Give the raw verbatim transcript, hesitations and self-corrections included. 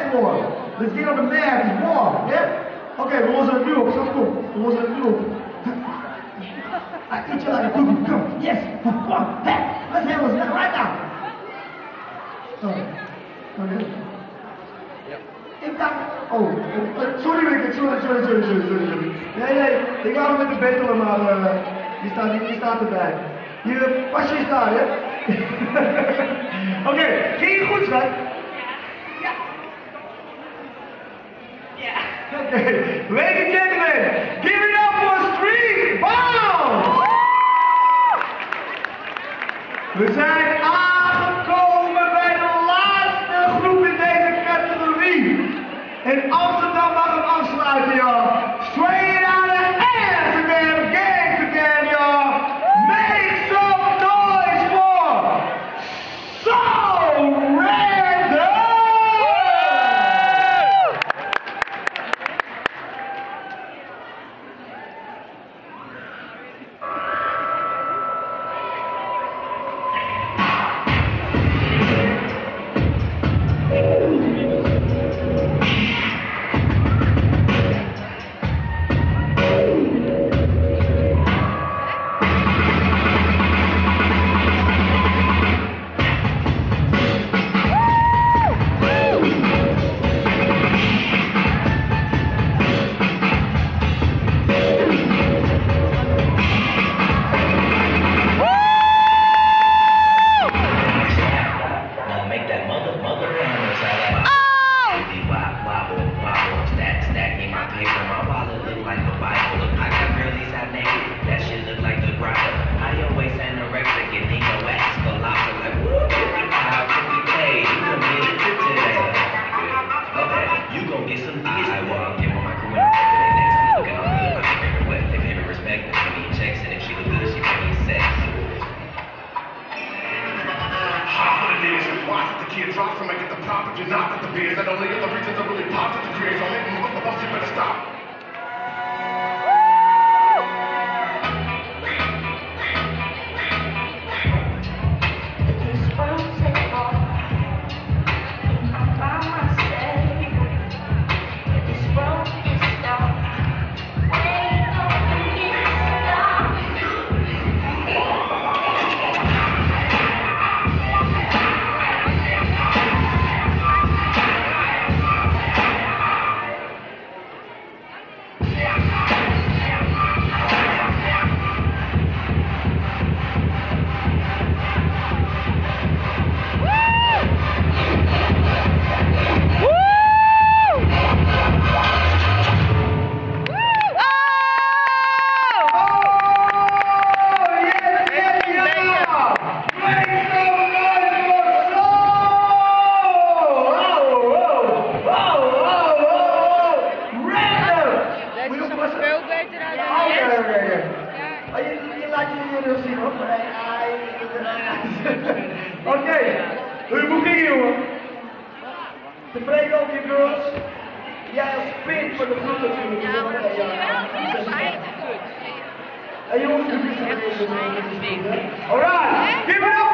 voor. Dus get on the mat, it's warm, yeah? Oké, okay, we lossen het nu op, schat, kom. We lossen het nu op. I eat you like a cookie, come, yes, come on, hey, let's handle this right now. Sorry. Sorry. Ik dacht, oh, sorry Rick, sorry, sorry, sorry, sorry, sorry. Nee, nee, ik ga hem met de bettelen, maar uh, die, staat, die, die staat erbij. Hier, pasje is daar, hè? Oké, okay, ging je goed, schat? Ja. Ja. Oké, okay. Ladies and gentlemen, give it up for Street Bounce! We zijn aangekomen bij de laatste groep in deze categorie. En Amsterdam mag hem afsluiten, joh. Straight out of Amsterdam, Amsterdam, joh. Make some noise for So Random! Oké, hoe ging je, jongen? Tevreden over je girls? Jij als pin voor de groep natuurlijk. Ja, maar dat zie je wel. Ja, goed. En jongens, doe je het. Alright, give it up!